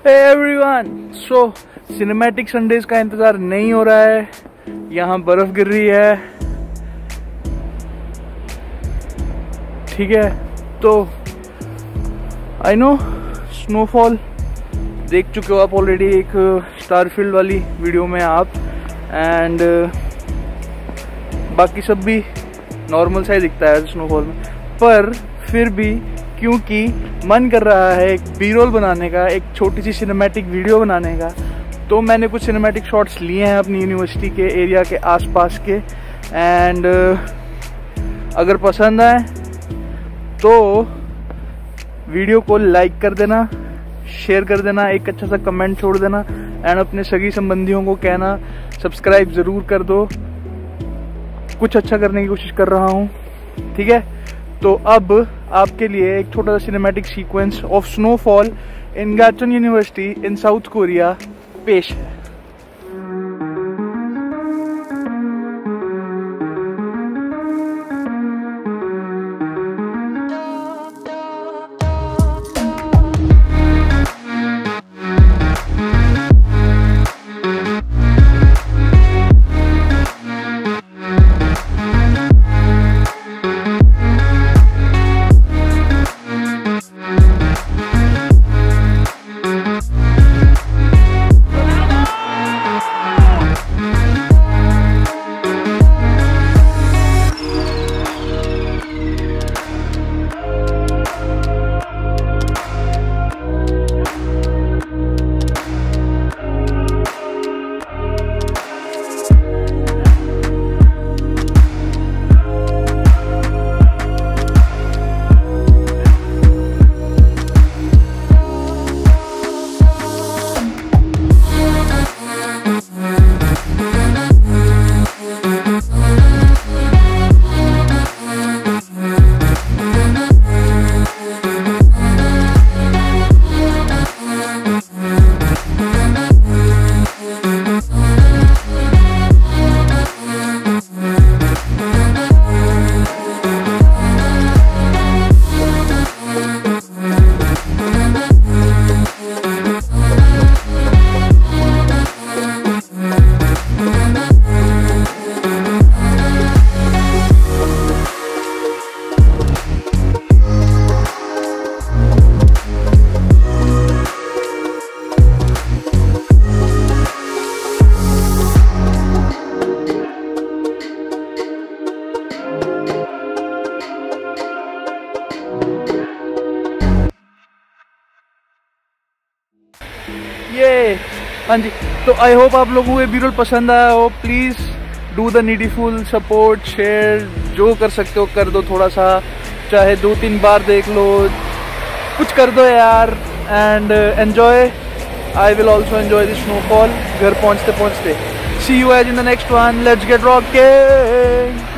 Everyone, सो cinematic Sundays का इंतजार नहीं हो रहा है। यहाँ बर्फ गिर रही है, ठीक है। तो आई नो स्नोफॉल देख चुके हो आप ऑलरेडी, एक स्टारफील्ड वाली वीडियो में आप, एंड बाकी सब भी नॉर्मल सा ही दिखता है स्नोफॉल में। पर फिर भी क्योंकि मन कर रहा है एक बी-रोल बनाने का, एक छोटी सी सिनेमैटिक वीडियो बनाने का, तो मैंने कुछ सिनेमैटिक शॉट्स लिए हैं अपनी यूनिवर्सिटी के एरिया के आसपास के। एंड अगर पसंद आए तो वीडियो को लाइक कर देना, शेयर कर देना, एक अच्छा सा कमेंट छोड़ देना, एंड अपने सगी संबंधियों को कहना सब्सक्राइब जरूर कर दो। कुछ अच्छा करने की कोशिश कर रहा हूँ, ठीक है। तो अब आपके लिए एक छोटा सा cinematic sequence of snowfall in Gachon University in South Korea पेश है। ये हाँ जी, तो आई होप आप लोगों को ये वीडियो पसंद आया हो। Please do the needful, support, share, जो कर सकते हो कर दो। थोड़ा सा चाहे 2-3 बार देख लो, कुछ कर दो यार। And enjoy, I will also enjoy the snowfall घर पहुँचते पहुँचते। See you as in the next one, let's get rocking.